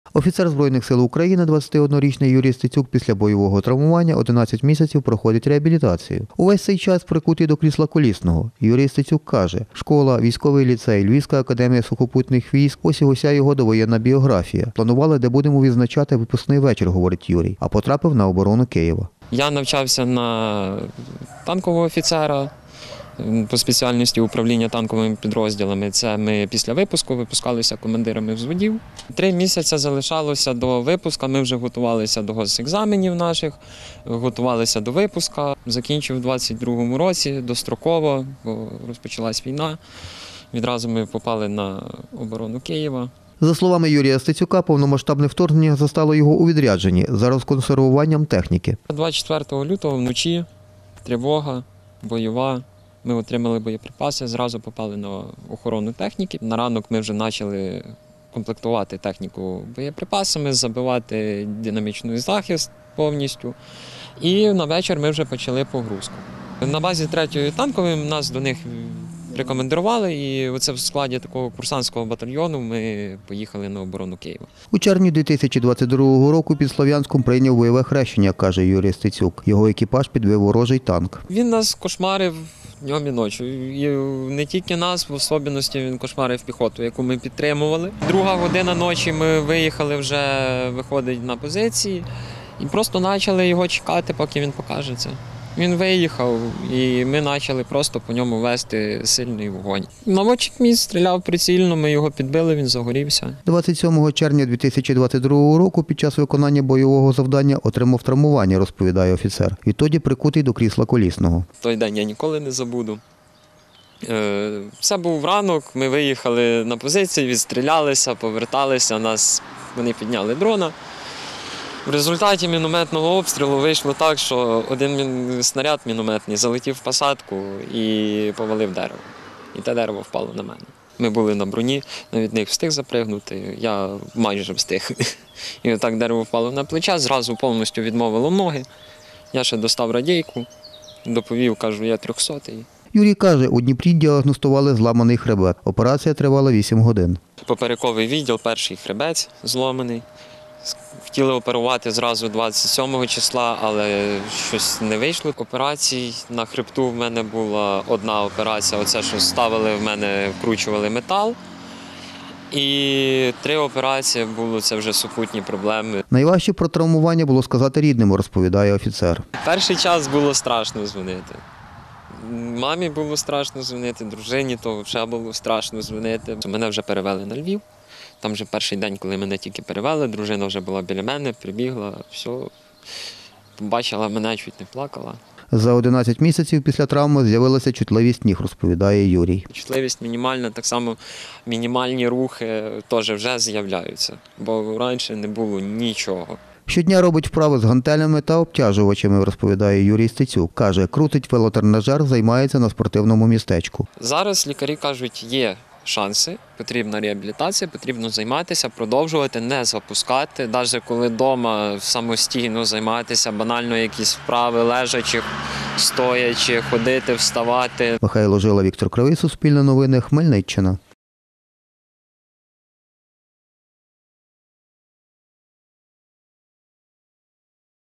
Офіцер Збройних сил України, 21-річний Юрій Стецюк, після бойового травмування 11 місяців проходить реабілітацію. Увесь цей час прикутий до крісла колісного. Юрій Стецюк каже, школа, військовий ліцей, Львівська академія сухопутних військ – ось і уся його довоєнна біографія. Планували, де будемо відзначати випускний вечір, говорить Юрій, а потрапив на оборону Києва. Я навчався на танкового офіцера по спеціальності управління танковими підрозділами. Це ми після випуску випускалися командирами взводів. 3 місяці залишалося до випуску, ми вже готувалися до госекзаменів наших, готувалися до випуску. Закінчив у 22-му році, достроково, бо розпочалась війна. Відразу ми попали на оборону Києва. За словами Юрія Стецюка, повномасштабне вторгнення застало його у відрядженні за розконсервуванням техніки. 24 лютого вночі тривога, бойова. Ми отримали боєприпаси, зразу попали на охорону техніки. На ранок ми вже почали комплектувати техніку боєприпасами, забивати динамічний захист повністю. І на вечір ми вже почали погрузку. На базі 3-ї танкової нас до них прикомандирували, і оце в складі такого курсантського батальйону ми поїхали на оборону Києва. У червні 2022 року під Слов'янськом прийняв бойове хрещення, каже Юрій Стецюк. Його екіпаж підбив ворожий танк. Він нас кошмарив днем і ночі. І не тільки нас, в особливості він кошмарив піхоту, яку ми підтримували. 2 година ночі ми виїхали вже, виходить на позиції, і просто почали його чекати, поки він покаже це. Він виїхав, і ми почали просто по ньому вести сильний вогонь. Наводчик мій стріляв прицільно, ми його підбили, він загорівся. 27 червня 2022 року під час виконання бойового завдання отримав травмування, розповідає офіцер. Відтоді прикутий до крісла колісного. Той день я ніколи не забуду. Це був ранок, ми виїхали на позиції, відстрілялися, поверталися, вони підняли дрона. В результаті мінометного обстрілу вийшло так, що один снаряд мінометний залетів в посадку і повалив дерево. І те дерево впало на мене. Ми були на броні, навіть не встиг запригнути, я майже встиг. І отак дерево впало на плече, зразу повністю відмовило ноги. Я ще достав радійку, доповів, кажу, я 300-й. Юрій каже, у Дніпрі діагностували зламаний хребет. Операція тривала 8 годин. Поперековий відділ, перший хребець зломаний. Хотіли оперувати зразу 27 числа, але щось не вийшло. Операцій на хребту в мене була одна операція. Оце, що ставили в мене, вкручували метал. І 3 операції було, це вже супутні проблеми. Найважче про травмування було сказати рідним, розповідає офіцер. Перший час було страшно дзвонити. Мамі було страшно дзвонити, дружині то вже було страшно дзвонити. Мене вже перевели на Львів. Там вже перший день, коли мене тільки перевели, дружина вже була біля мене, прибігла, все, побачила мене, чуть не плакала. За 11 місяців після травми з'явилася чутливість ніг, розповідає Юрій. Чутливість мінімальна, так само мінімальні рухи теж вже з'являються, бо раніше не було нічого. Щодня робить вправи з гантелями та обтяжувачами, розповідає Юрій Стецюк. Каже, крутить велотренажер, займається на спортивному містечку. Зараз лікарі кажуть, є шанси, потрібна реабілітація, потрібно займатися, продовжувати, не запускати. Навіть коли вдома самостійно займатися, банально якісь вправи, лежачи, стоячи, ходити, вставати. Михайло Жила, Віктор Кривий, Суспільне новини, Хмельниччина.